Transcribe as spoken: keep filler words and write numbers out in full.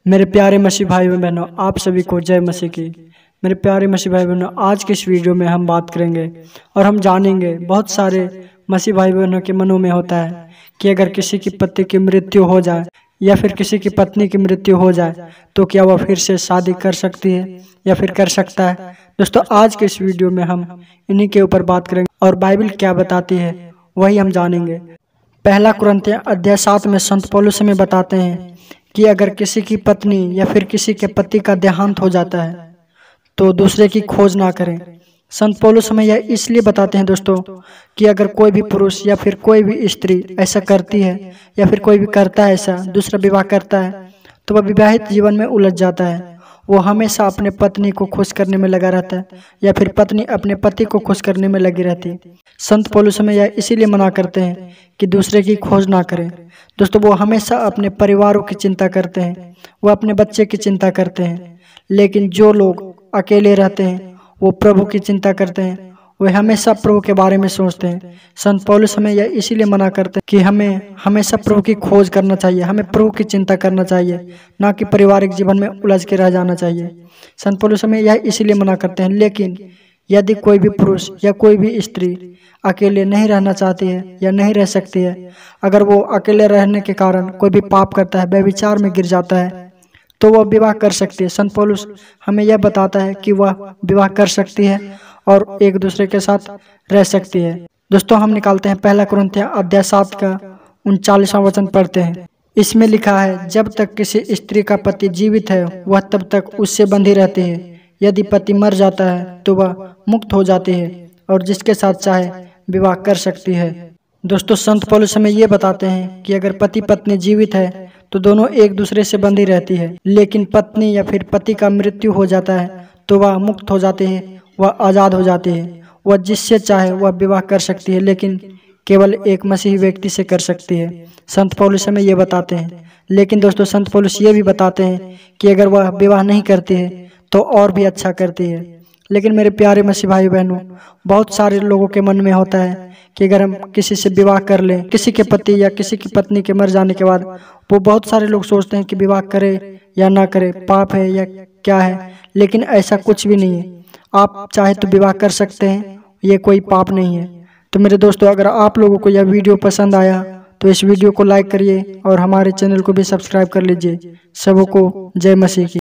मेरे प्यारे मसीह भाई बहनों, आप सभी को जय मसीह की। मेरे प्यारे मसीह भाई बहनों, आज के इस वीडियो में हम बात करेंगे और हम जानेंगे, बहुत सारे मसीह भाई बहनों के मनों में होता है कि अगर किसी की पति की मृत्यु हो जाए या फिर किसी की पत्नी की मृत्यु हो जाए तो क्या वह फिर से शादी कर सकती है या फिर कर सकता है। दोस्तों, आज के इस वीडियो में हम इन्हीं के ऊपर बात करेंगे और बाइबल क्या बताती है वही हम जानेंगे। पहला कुरिन्थियों अध्याय सात में संत पौलुस हमें बताते हैं कि अगर किसी की पत्नी या फिर किसी के पति का देहांत हो जाता है तो दूसरे की खोज ना करें। संत पौलुस हमें यह इसलिए बताते हैं दोस्तों कि अगर कोई भी पुरुष या फिर कोई भी स्त्री ऐसा करती है या फिर कोई भी करता है, ऐसा दूसरा विवाह करता है, तो वह विवाहित जीवन में उलझ जाता है। वो हमेशा अपने पत्नी को खुश करने में लगा रहता है या फिर पत्नी अपने पति को खुश करने में लगी रहती है। संत पौलुस हमें यह इसीलिए मना करते हैं कि दूसरे की खोज ना करें। दोस्तों, वो हमेशा अपने परिवारों की चिंता करते हैं, वो अपने बच्चे की चिंता करते हैं, लेकिन जो लोग अकेले रहते हैं वो प्रभु की चिंता करते हैं, वे हमेशा प्रभु के बारे में सोचते हैं। संत पौलुस हमें यह इसीलिए मना करते हैं कि हमें हमेशा प्रभु की खोज करना चाहिए, हमें प्रभु की चिंता करना चाहिए, ना कि पारिवारिक जीवन में उलझ के रह जाना चाहिए। संत पौलुस हमें यह इसीलिए मना करते हैं। लेकिन यदि कोई भी पुरुष या कोई भी स्त्री अकेले नहीं रहना चाहती है या नहीं रह सकती है, अगर वो अकेले रहने के कारण कोई भी पाप करता है, व्यभिचार में गिर जाता है, तो वह विवाह कर सकती है। संत पौलुस हमें यह बताता है कि वह विवाह कर सकती है और एक दूसरे के साथ रह सकती है। दोस्तों, हम निकालते हैं पहला कुरिन्थियों अध्याय सात का उनचालीसवां वचन पढ़ते हैं। इसमें लिखा है, जब तक किसी स्त्री का पति जीवित है वह तब तक उससे बंधी रहती है। यदि पति मर जाता है तो वह मुक्त हो जाती है और जिसके साथ चाहे विवाह कर सकती है। दोस्तों, संत पौलुस हमें ये बताते हैं कि अगर पति पत्नी जीवित है तो दोनों एक दूसरे से बंधी रहती है, लेकिन पत्नी या फिर पति का मृत्यु हो जाता है तो वह मुक्त हो जाते हैं, वह आज़ाद हो जाते हैं। वह जिससे चाहे वह विवाह कर सकती है, लेकिन केवल एक मसीही व्यक्ति से कर सकती है। संत पौलुस हमें ये बताते हैं। लेकिन दोस्तों, संत पौलुस ये भी बताते हैं कि अगर वह विवाह नहीं करती है तो और भी अच्छा करती है। लेकिन मेरे प्यारे मसीह भाई बहनों, बहुत सारे लोगों के मन में होता है कि अगर हम किसी से विवाह कर लें, किसी के पति या किसी की पत्नी के मर जाने के बाद, वो बहुत सारे लोग सोचते हैं कि विवाह करे या ना करे, पाप है या क्या है। लेकिन ऐसा कुछ भी नहीं है। आप चाहे तो विवाह कर सकते हैं, ये कोई पाप नहीं है। तो मेरे दोस्तों, अगर आप लोगों को यह वीडियो पसंद आया तो इस वीडियो को लाइक करिए और हमारे चैनल को भी सब्सक्राइब कर लीजिए। सबों को जय मसीह की।